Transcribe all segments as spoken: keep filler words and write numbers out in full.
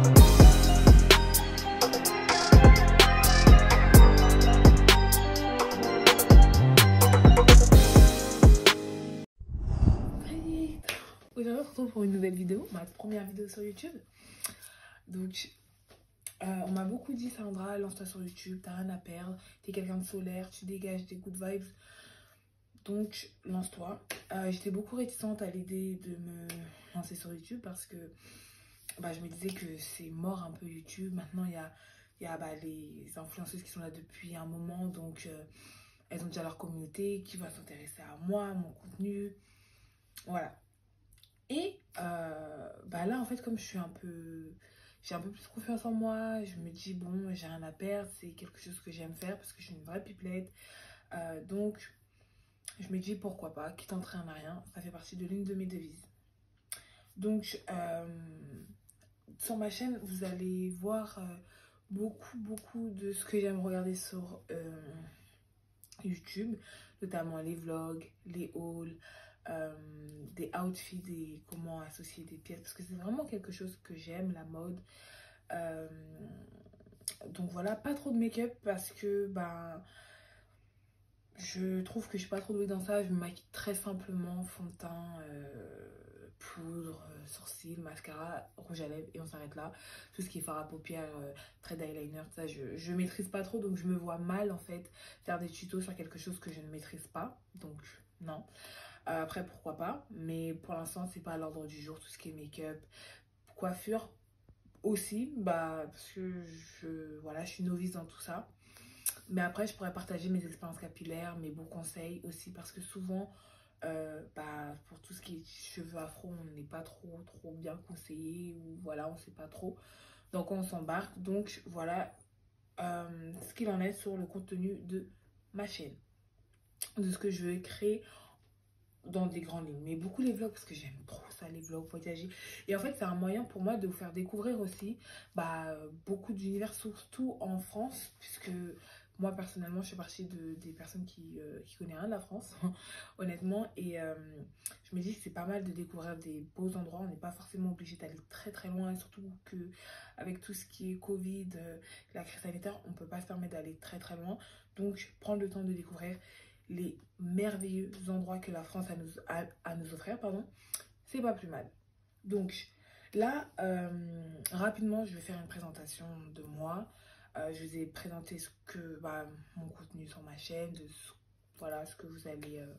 Aujourd'hui, on se retrouve pour une nouvelle vidéo, ma première vidéo sur YouTube. Donc, euh, on m'a beaucoup dit, Sandra, lance-toi sur YouTube, t'as rien à perdre, t'es quelqu'un de solaire, tu dégages des good vibes. Donc, lance-toi. Euh, J'étais beaucoup réticente à l'idée de me lancer sur YouTube parce que bah, je me disais que c'est mort un peu YouTube. Maintenant, il y a, y a bah, les influenceuses qui sont là depuis un moment, donc euh, elles ont déjà leur communauté qui va s'intéresser à moi, à mon contenu. Voilà. Et euh, bah là, en fait, comme je suis un peu... J'ai un peu plus confiance en moi, je me dis, bon, j'ai rien à perdre, c'est quelque chose que j'aime faire parce que je suis une vraie pipelette. Euh, donc, je me dis, pourquoi pas, qui t'entraîne à rien, ça fait partie de l'une de mes devises. Donc, euh, sur ma chaîne, vous allez voir euh, beaucoup, beaucoup de ce que j'aime regarder sur euh, YouTube, notamment les vlogs, les hauls, euh, des outfits et comment associer des pièces, parce que c'est vraiment quelque chose que j'aime, la mode. Euh, donc voilà, pas trop de make-up parce que ben je trouve que je suis pas trop douée dans ça. Je me maquille très simplement, fond de teint, euh, poudre, sourcils, mascara, rouge à lèvres et on s'arrête là. Tout ce qui est fard à paupières, euh, trait d'eyeliner, ça je, je maîtrise pas trop, donc je me vois mal en fait faire des tutos sur quelque chose que je ne maîtrise pas, donc non. Euh, après pourquoi pas, mais pour l'instant c'est pas à l'ordre du jour, tout ce qui est make-up, coiffure aussi, bah parce que je, voilà, je suis novice dans tout ça. Mais après, je pourrais partager mes expériences capillaires, mes bons conseils aussi, parce que souvent, euh, bah, pour tout ce qui est cheveux afro, on n'est pas trop, trop bien conseillé, ou voilà, on ne sait pas trop. Donc, on s'embarque. Donc, voilà euh, ce qu'il en est sur le contenu de ma chaîne, de ce que je vais créer dans des grandes lignes, mais beaucoup les vlogs parce que j'aime trop ça, les vlogs, voyager. Et en fait, c'est un moyen pour moi de vous faire découvrir aussi bah, beaucoup d'univers, surtout en France, puisque moi personnellement, je fais partie de, des personnes qui, euh, qui connaissent rien de la France, honnêtement. Et euh, je me dis que c'est pas mal de découvrir des beaux endroits. On n'est pas forcément obligé d'aller très très loin, et surtout que avec tout ce qui est Covid, euh, la crise sanitaire, on peut pas se permettre d'aller très très loin. Donc, prendre le temps de découvrir les merveilleux endroits que la France a nous, a, à nous offrir, pardon, c'est pas plus mal. Donc là, euh, rapidement, je vais faire une présentation de moi. Euh, je vous ai présenté ce que, bah, mon contenu sur ma chaîne, de ce, voilà, ce que vous allez euh,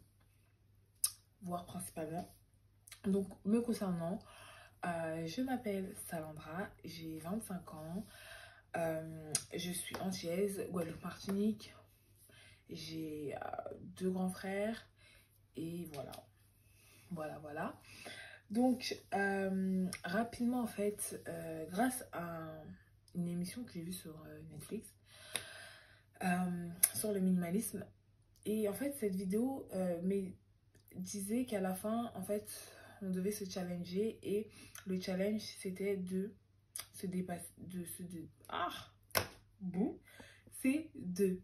voir principalement. Donc, me concernant, euh, je m'appelle Salandra, j'ai vingt-cinq ans, euh, je suis antillaise, Guadeloupe-Martinique. J'ai euh, deux grands frères et voilà, voilà, voilà. Donc, euh, rapidement en fait, euh, grâce à une émission que j'ai vue sur euh, Netflix, euh, sur le minimalisme, et en fait cette vidéo euh, mais, disait qu'à la fin, en fait, on devait se challenger et le challenge c'était de se dépasser, de se... De, ah, bon, c'est de...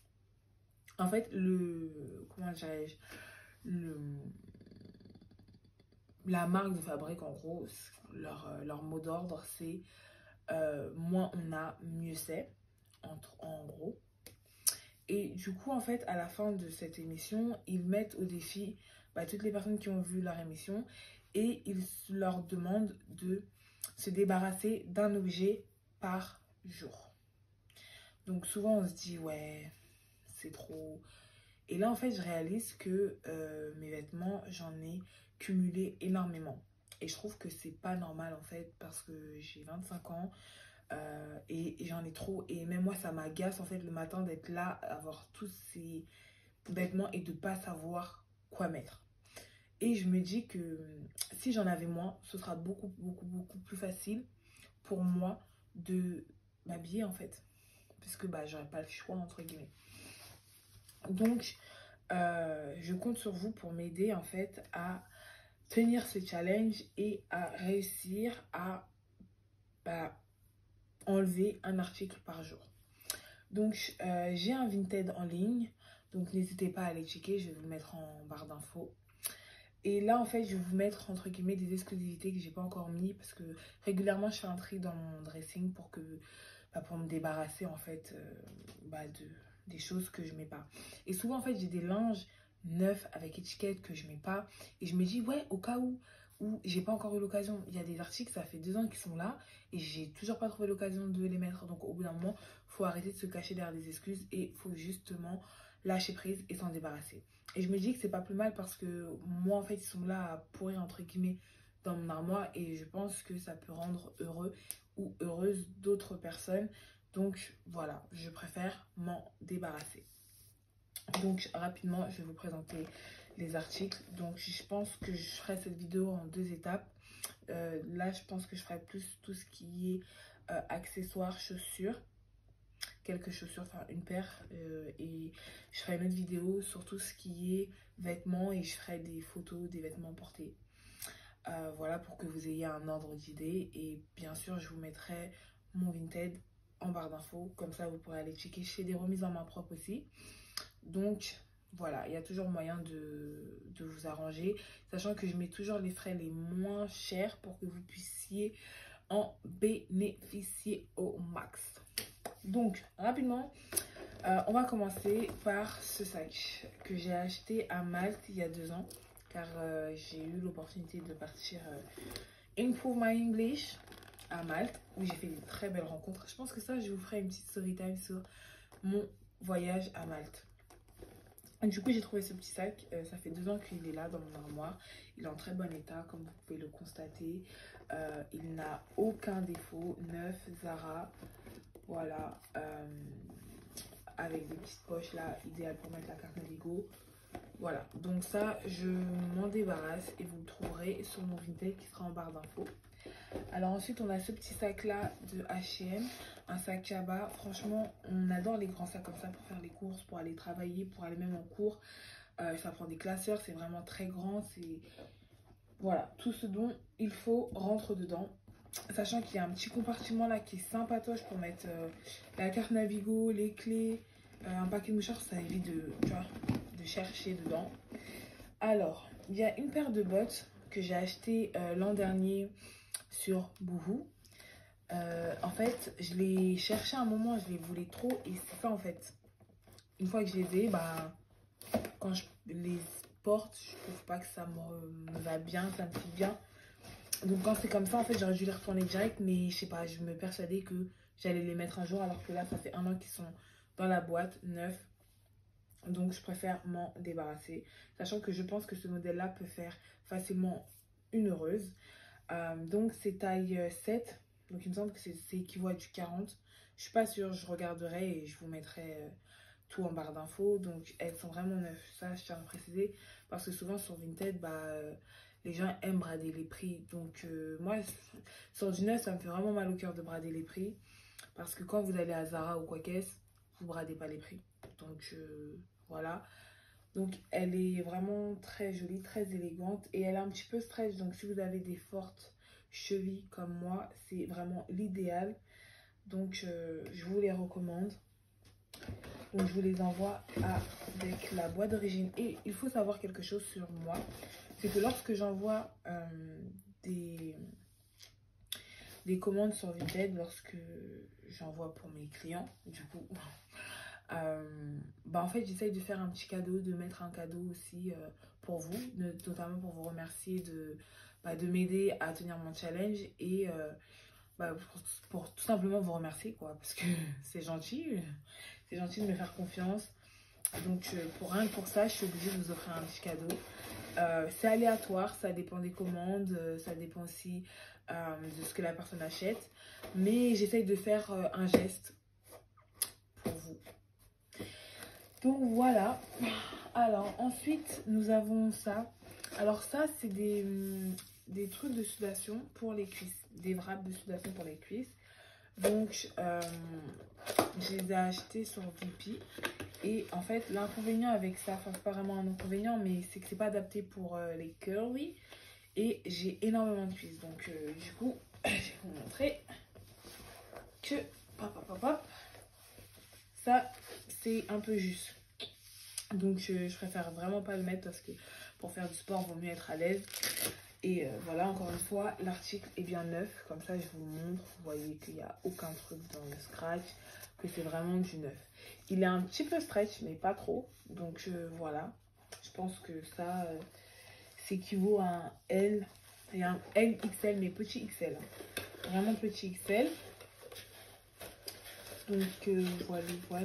En fait, le... Comment dirais-je, le, la marque de fabrique, en gros, leur, leur mot d'ordre, c'est euh, moins on a, mieux c'est, en, en gros. Et du coup, en fait, à la fin de cette émission, ils mettent au défi bah, toutes les personnes qui ont vu leur émission et ils leur demandent de se débarrasser d'un objet par jour. Donc souvent, on se dit, ouais, c'est trop... Et là, en fait, je réalise que euh, mes vêtements, j'en ai cumulé énormément. Et je trouve que c'est pas normal, en fait, parce que j'ai vingt-cinq ans euh, et, et j'en ai trop. Et même moi, ça m'agace, en fait, le matin d'être là, avoir tous ces vêtements et de pas savoir quoi mettre. Et je me dis que si j'en avais moins, ce sera beaucoup, beaucoup, beaucoup plus facile pour moi de m'habiller, en fait. Parce que bah, j'aurais pas le choix, entre guillemets. Donc, euh, je compte sur vous pour m'aider en fait à tenir ce challenge et à réussir à bah, enlever un article par jour. Donc, euh, j'ai un Vinted en ligne, donc n'hésitez pas à aller checker, je vais vous le mettre en barre d'infos. Et là, en fait, je vais vous mettre, entre guillemets, des exclusivités que j'ai pas encore mis. Parce que régulièrement, je fais un tri dans mon dressing pour, que, bah, pour me débarrasser, en fait, euh, bah, de, des choses que je mets pas. Et souvent, en fait, j'ai des linges neufs avec étiquette que je mets pas. Et je me dis, ouais, au cas où, où j'ai pas encore eu l'occasion. Il y a des articles, ça fait deux ans qu'ils sont là. Et j'ai toujours pas trouvé l'occasion de les mettre. Donc, au bout d'un moment, faut arrêter de se cacher derrière des excuses. Et faut justement lâcher prise et s'en débarrasser. Et je me dis que c'est pas plus mal parce que moi, en fait, ils sont là à pourrir, entre guillemets, dans mon armoire. Et je pense que ça peut rendre heureux ou heureuse d'autres personnes. Donc, voilà, je préfère m'en débarrasser. Donc, rapidement, je vais vous présenter les articles. Donc, je pense que je ferai cette vidéo en deux étapes. Euh, là, je pense que je ferai plus tout ce qui est euh, accessoires, chaussures. Quelques chaussures, enfin une paire, euh, et je ferai une autre vidéo sur tout ce qui est vêtements et je ferai des photos des vêtements portés. Euh, voilà, pour que vous ayez un ordre d'idée. Et bien sûr, je vous mettrai mon Vinted en barre d'infos, comme ça vous pourrez aller checker. Je fais des remises en main propre aussi. Donc voilà, il y a toujours moyen de, de vous arranger, sachant que je mets toujours les frais les moins chers pour que vous puissiez en bénéficier au max. Donc, rapidement, euh, on va commencer par ce sac que j'ai acheté à Malte il y a deux ans. Car euh, j'ai eu l'opportunité de partir euh, Improve My English à Malte, où j'ai fait de très belles rencontres. Je pense que ça, je vous ferai une petite story time sur mon voyage à Malte. Et du coup, j'ai trouvé ce petit sac. Euh, ça fait deux ans qu'il est là dans mon armoire. Il est en très bon état, comme vous pouvez le constater. Euh, il n'a aucun défaut. Neuf, Zara. Voilà, euh, avec des petites poches là, idéal pour mettre la carte Navigo. Voilà, donc ça, je m'en débarrasse et vous le trouverez sur mon Vinted qui sera en barre d'infos. Alors ensuite, on a ce petit sac là de H et M, un sac Chaba. Franchement, on adore les grands sacs comme ça pour faire les courses, pour aller travailler, pour aller même en cours. Euh, ça prend des classeurs, c'est vraiment très grand. C'est voilà, tout ce dont il faut rentre dedans. Sachant qu'il y a un petit compartiment là qui est sympatoche pour mettre euh, la carte Navigo, les clés, euh, un paquet de mouchoirs, ça évite de, tu vois, de chercher dedans. Alors, il y a une paire de bottes que j'ai acheté euh, l'an dernier sur Boohoo. Euh, en fait, je les cherchais à un moment, je les voulais trop et c'est ça en fait. Une fois que je les ai, bah, quand je les porte, je trouve pas que ça me, me va bien, ça me fait bien. Donc quand c'est comme ça, en fait, j'aurais dû les retourner direct, mais je sais pas, je me persuadais que j'allais les mettre un jour, alors que là, ça fait un an qu'ils sont dans la boîte, neufs. Donc je préfère m'en débarrasser, sachant que je pense que ce modèle-là peut faire facilement une heureuse. Euh, donc c'est taille sept, donc il me semble que c'est équivaut à du quarante. Je suis pas sûre, je regarderai et je vous mettrai euh, tout en barre d'infos. Donc elles sont vraiment neuves, ça je tiens à préciser, parce que souvent sur Vinted, bah... Euh, les gens aiment brader les prix. Donc, euh, moi, sur du neuf, ça me fait vraiment mal au cœur de brader les prix. Parce que quand vous allez à Zara ou quoi qu'est-ce, vous bradez pas les prix. Donc, euh, voilà. Donc, elle est vraiment très jolie, très élégante. Et elle est un petit peu stretch. Donc, si vous avez des fortes chevilles comme moi, c'est vraiment l'idéal. Donc, euh, je vous les recommande. Donc, je vous les envoie avec la boîte d'origine. Et il faut savoir quelque chose sur moi. C'est que lorsque j'envoie euh, des, des commandes sur Vinted, lorsque j'envoie pour mes clients, du coup, euh, bah en fait, j'essaye de faire un petit cadeau, de mettre un cadeau aussi euh, pour vous, de, notamment pour vous remercier de, bah, de m'aider à tenir mon challenge et euh, bah, pour, pour tout simplement vous remercier, quoi, parce que c'est gentil, c'est gentil de me faire confiance. Donc, euh, pour rien que pour ça, je suis obligée de vous offrir un petit cadeau. Euh, c'est aléatoire, ça dépend des commandes, euh, ça dépend aussi euh, de ce que la personne achète. Mais j'essaye de faire euh, un geste pour vous. Donc voilà. Alors ensuite, nous avons ça. Alors ça, c'est des, des trucs de sudation pour les cuisses. Des wraps de sudation pour les cuisses. Donc, euh, je les ai achetés sur V P. Et en fait, l'inconvénient avec ça, enfin, c'est pas vraiment un inconvénient, mais c'est que c'est pas adapté pour euh, les curly. Et j'ai énormément de cuisses. Donc, euh, du coup, je vais vous montrer que, hop, hop, hop, hop, ça, c'est un peu juste. Donc, je, je préfère vraiment pas le mettre parce que pour faire du sport, il vaut mieux être à l'aise. Et euh, voilà, encore une fois, l'article est bien neuf. Comme ça, je vous montre. Vous voyez qu'il n'y a aucun truc dans le scratch, que c'est vraiment du neuf. Il est un petit peu stretch, mais pas trop. Donc euh, voilà, je pense que ça, euh, s'équivaut à un L. Et un L X L, mais petit X L. Vraiment petit X L. Donc euh, voilà, voilà.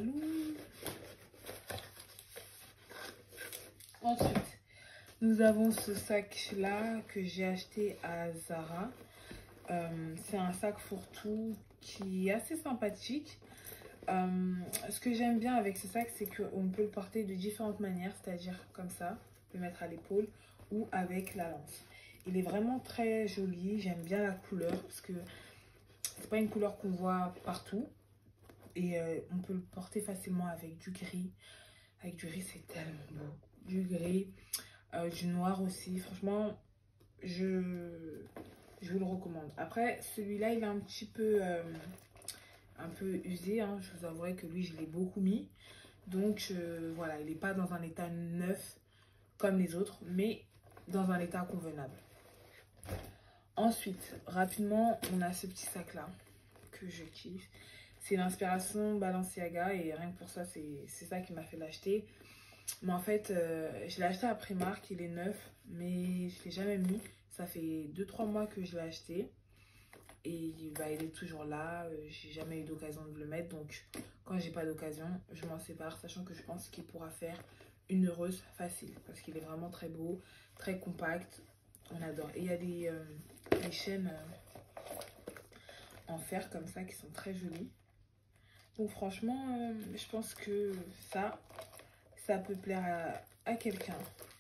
Ensuite, nous avons ce sac-là que j'ai acheté à Zara. Euh, c'est un sac fourre-tout qui est assez sympathique. Euh, ce que j'aime bien avec ce sac, c'est qu'on peut le porter de différentes manières, c'est-à-dire comme ça, on peut le mettre à l'épaule ou avec la lance. Il est vraiment très joli, j'aime bien la couleur parce que c'est pas une couleur qu'on voit partout et euh, on peut le porter facilement avec du gris. Avec du gris, c'est tellement beau. Du gris, euh, du noir aussi. Franchement, je, je vous le recommande. Après, celui-là, il est un petit peu, euh, un peu usé. Hein. Je vous avouerai que lui, je l'ai beaucoup mis. Donc, euh, voilà, il n'est pas dans un état neuf comme les autres, mais dans un état convenable. Ensuite, rapidement, on a ce petit sac-là que je kiffe. C'est l'inspiration Balenciaga et rien que pour ça, c'est ça qui m'a fait l'acheter. Mais en fait, euh, je l'ai acheté à Primark, il est neuf, mais je ne l'ai jamais mis. Ça fait deux trois mois que je l'ai acheté. Et bah, il est toujours là, euh, j'ai jamais eu d'occasion de le mettre. Donc quand j'ai pas d'occasion, je m'en sépare, sachant que je pense qu'il pourra faire une heureuse facile. Parce qu'il est vraiment très beau, très compact, on adore. Et il y a des, euh, des chaînes euh, en fer comme ça qui sont très jolies. Donc franchement, euh, je pense que ça, ça peut plaire à, à quelqu'un.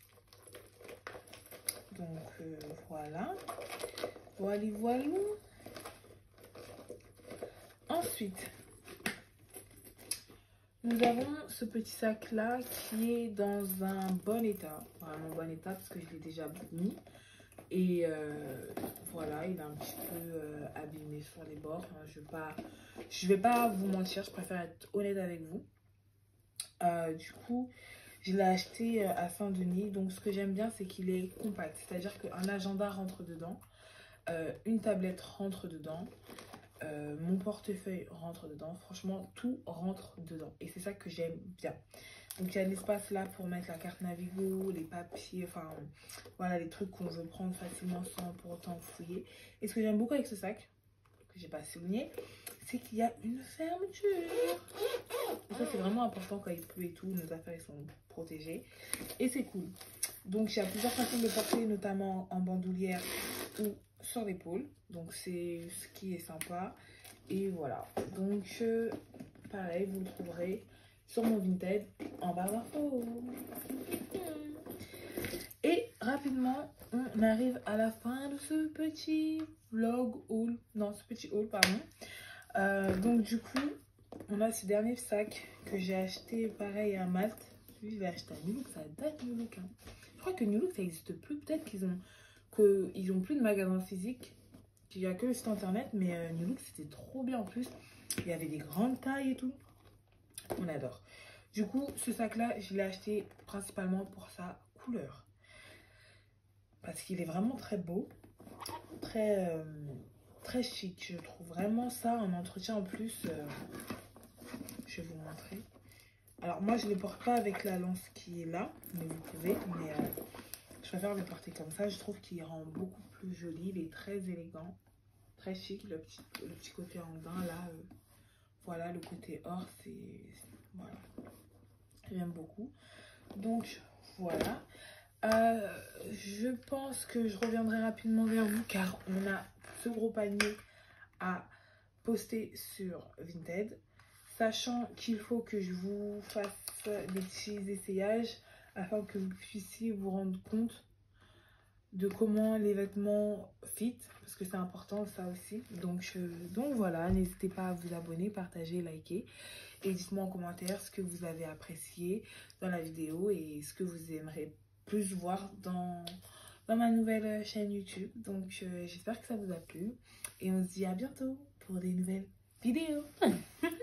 Donc euh, voilà. Voilà, voilà. Ensuite, nous avons ce petit sac là qui est dans un bon état. Vraiment bon état parce que je l'ai déjà mis. Et euh, voilà, il est un petit peu euh, abîmé sur les bords. Je vais pas, je vais pas vous mentir, je préfère être honnête avec vous. Euh, du coup, je l'ai acheté à Saint-Denis. Donc ce que j'aime bien, c'est qu'il est compact. C'est-à-dire qu'un agenda rentre dedans, euh, une tablette rentre dedans, euh, mon portefeuille rentre dedans. Franchement, tout rentre dedans. Et c'est ça que j'aime bien. Donc il y a de l'espace là pour mettre la carte Navigo, les papiers, enfin voilà, les trucs qu'on veut prendre facilement sans pour autant fouiller. Et ce que j'aime beaucoup avec ce sac, que j'ai pas souligné, c'est qu'il y a une fermeture. Et ça c'est vraiment important quand il pleut et tout, nos affaires sont protégées. Et c'est cool. Donc il y a plusieurs façons de le porter, notamment en bandoulière ou sur l'épaule. Donc c'est ce qui est sympa. Et voilà. Donc euh, pareil, vous le trouverez sur mon Vinted en barre d'infos. Et rapidement, on arrive à la fin de ce petit vlog haul. Non, ce petit haul, pardon. Euh, donc du coup, on a ce dernier sac que j'ai acheté pareil à Malte. Lui, je l'ai acheté à New Look, ça date New Look. Hein. Je crois que New Look, ça n'existe plus. Peut-être qu'ils ont, qu'ils ont plus de magasins physiques. Il n'y a que le site internet, mais euh, New Look, c'était trop bien en plus. Il y avait des grandes tailles et tout. On adore. Du coup, ce sac-là, je l'ai acheté principalement pour sa couleur. Parce qu'il est vraiment très beau. Très, euh, très chic. Je trouve vraiment ça en entretien en plus. Euh, je vais vous montrer. Alors, moi, je ne le porte pas avec la lance qui est là. Mais vous pouvez. Mais euh, je préfère le porter comme ça. Je trouve qu'il rend beaucoup plus joli. Il est très élégant. Très chic. Le petit, le petit côté en daim, là. Euh, voilà, le côté or, c'est... Voilà. J'aime beaucoup. Donc, voilà. Euh, je pense que je reviendrai rapidement vers vous car on a ce gros panier à poster sur Vinted. Sachant qu'il faut que je vous fasse des petits essayages afin que vous puissiez vous rendre compte de comment les vêtements fit, parce que c'est important ça aussi. Donc, euh, donc voilà, n'hésitez pas à vous abonner, partager, liker. Et dites-moi en commentaire ce que vous avez apprécié dans la vidéo et ce que vous aimeriez plus voir dans, dans ma nouvelle chaîne YouTube. Donc euh, j'espère que ça vous a plu. Et on se dit à bientôt pour des nouvelles vidéos.